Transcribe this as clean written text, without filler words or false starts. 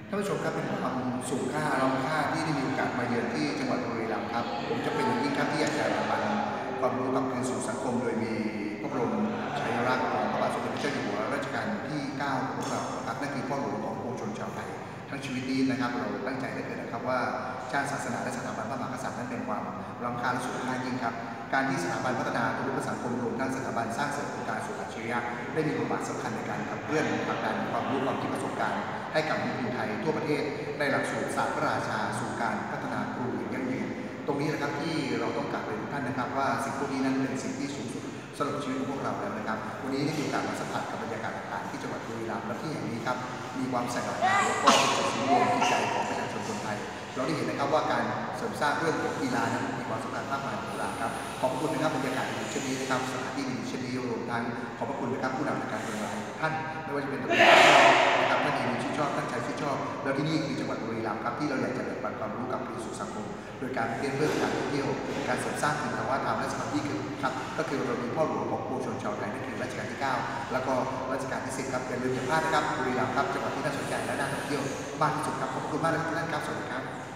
ท่านผู้ชมครับเป็นความสูงค่าล้ำค่าที่ได้มีโอกาสมาเยือนที่จังหวัดบุรีรัมย์ครับผมจะเป็นอย่างยิ่งครับที่อยากจะนำความรู้กลับคืนสู่สังคมโดยมีพระบรมฉายาลักษณ์ของพระบาทสมเด็จพระเจ้าอยู่หัวรัชกาลที่9ของพวกเราครับนั่นคือพ่อหลวงของปวงชนชาวไทยทั้งชีวิตนี้นะครับเราตั้งใจได้เกิดนะครับว่าชาติศาสนาและสถาบันพระมหากษัตริย์นั้นเป็นความล้ำค่าและสูงค่ายิ่งครับการที่สถาบันพัฒนาตัวรูปสังคมรวมทั้งสถาบันสร้างเสริมโครงการสู่อัจฉริยะได้มีบทบาทสำคัญในการขับเคลื่อนผลักดันความรู้ความคิดประสบการณ์ให้กับนักเรียนไทยทั่วประเทศในหลักสูตรศาสตร์พระราชาสู่การพัฒนาครูอย่างยั่งยืนตรงนี้นะครับที่เราต้องกลับไปทุกท่านนะครับว่าสิ่งพวกนี้นั้นเป็นสิ่งที่สูงสุดสำหรับชีวิตของพวกเราแล้วนะครับวันนี้ได้มีโอกาสมาสัมผัสกับบรรยากาศต่างๆที่จังหวัดบุรีรัมย์และที่แห่งนี้ครับมีความสง่างามและก็เป็นจุดศูนย์รวมจิตใจของประชาชนคนไทยเราได้เห็นนะครับว่าการเสริมสร้างเรื่องของกีฬานั้นมีความสำคัญมากมายของเราครับขอบคุณนะครับบรรยากาศดีเช่นนี้นะครับสถานที่ดีเช่นนี้รวมทั้งขอบพระคุณนะครับผู้นำในการเมืองหลายท่านไม่ว่าจะเป็นตำรวจนะครับท่านเองชื่นชอบท่านชายชื่นชอบแล้วที่นี่คือจังหวัดบุรีรัมย์ครับที่เราอยากจะแบ่งปันความรู้กับสู่สังคมโดยการเรียนเรื่องการท่องเที่ยวการเสริมสร้างถิ่นวัฒนธรรมและสถานที่ครับก็คือเรามีพ่อหลวงของปวงชนชาวไทยนั่นคือรัชกาลที่9แล้วก็รัชกาลที่10ครับอย่าลืมอย่าพลาดนะครับบุรีรัมย์ครับจังหวัดที่น่าสนใจและน่าท่องเที่ยวมากที่สุดครับขอบคุณมากนะครับท่านครับสวัสดีครับ